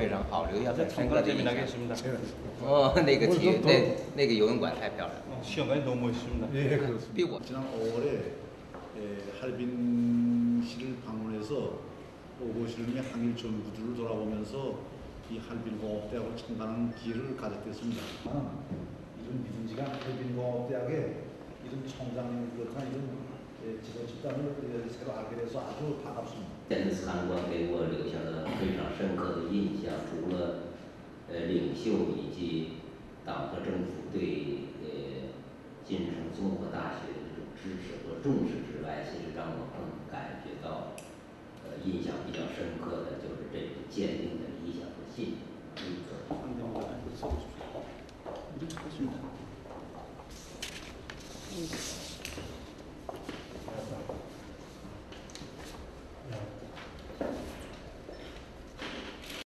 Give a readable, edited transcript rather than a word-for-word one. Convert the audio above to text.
非常好，留下很深刻的印象。那个体育那个游泳馆太漂亮了。 시험관이 너무 멋있습니다. 예, 그렇습니다. 比我 지난 5월에 할빈시를 방문해서 오고시름의 항일 전구들을 돌아보면서 이 할빈공업대학을 참관하는 기회를 가졌습니다. 이런 믿음직한 할빈공업대학에 이런 총장님을 비롯한 이런 지도 집단을 새로 알게 돼서 아주 반갑습니다. 这次参观给我留下了非常深刻的印象，除了领袖以及党和政府对晋城综合大学的这种支持和重视之外，其实让我更感觉到印象比较深刻的就是这种坚定的理想和信念。